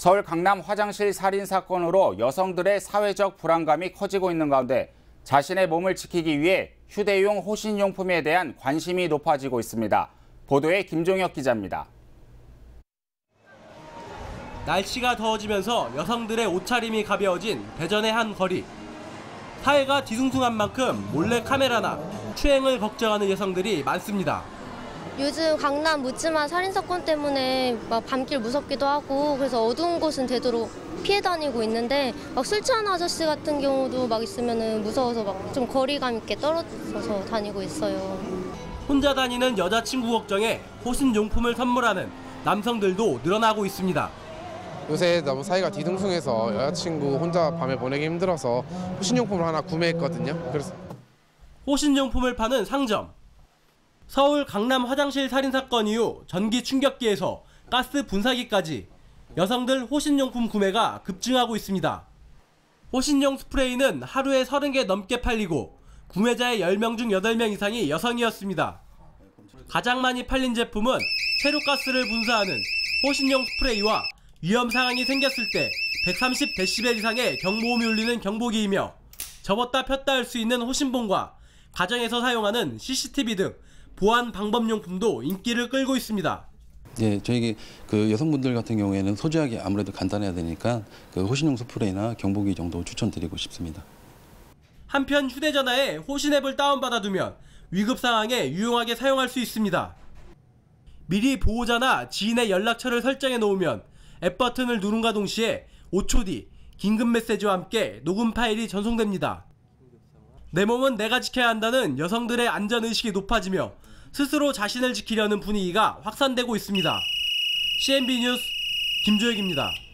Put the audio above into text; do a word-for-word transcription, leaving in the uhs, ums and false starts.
서울 강남 화장실 살인 사건으로 여성들의 사회적 불안감이 커지고 있는 가운데 자신의 몸을 지키기 위해 휴대용 호신용품에 대한 관심이 높아지고 있습니다. 보도에 김종혁 기자입니다. 날씨가 더워지면서 여성들의 옷차림이 가벼워진 대전의 한 거리. 사회가 뒤숭숭한 만큼 몰래 카메라나 추행을 걱정하는 여성들이 많습니다. 요즘 강남 묻지마 살인사건 때문에 막 밤길 무섭기도 하고 그래서 어두운 곳은 되도록 피해 다니고 있는데 막 술 취한 아저씨 같은 경우도 막 있으면 무서워서 막 좀 거리감 있게 떨어져서 다니고 있어요. 혼자 다니는 여자친구 걱정에 호신용품을 선물하는 남성들도 늘어나고 있습니다. 요새 너무 사이가 뒤숭숭해서 여자친구 혼자 밤에 보내기 힘들어서 호신용품을 하나 구매했거든요. 그래서 호신용품을 파는 상점. 서울 강남 화장실 살인사건 이후 전기 충격기에서 가스 분사기까지 여성들 호신용품 구매가 급증하고 있습니다. 호신용 스프레이는 하루에 서른 개 넘게 팔리고 구매자의 열 명 중 여덟 명 이상이 여성이었습니다. 가장 많이 팔린 제품은 체류가스를 분사하는 호신용 스프레이와 위험 상황이 생겼을 때 백삼십 데시벨 이상의 경보음이 울리는 경보기이며 접었다 폈다 할 수 있는 호신봉과 가정에서 사용하는 씨씨티비 등 보안 방법용품도 인기를 끌고 있습니다. 예, 저희 그 여성분들 같은 경우에는 소지하기 아무래도 간단해야 되니까 그 호신용 스프레이나 경보기 정도 추천드리고 싶습니다. 한편 휴대전화에 호신 앱을 다운받아두면 위급 상황에 유용하게 사용할 수 있습니다. 미리 보호자나 지인의 연락처를 설정해 놓으면 앱 버튼을 누른과 동시에 오 초 뒤 긴급 메시지와 함께 녹음 파일이 전송됩니다. 내 몸은 내가 지켜야 한다는 여성들의 안전의식이 높아지며 스스로 자신을 지키려는 분위기가 확산되고 있습니다. 씨엔비 뉴스 김조혁입니다.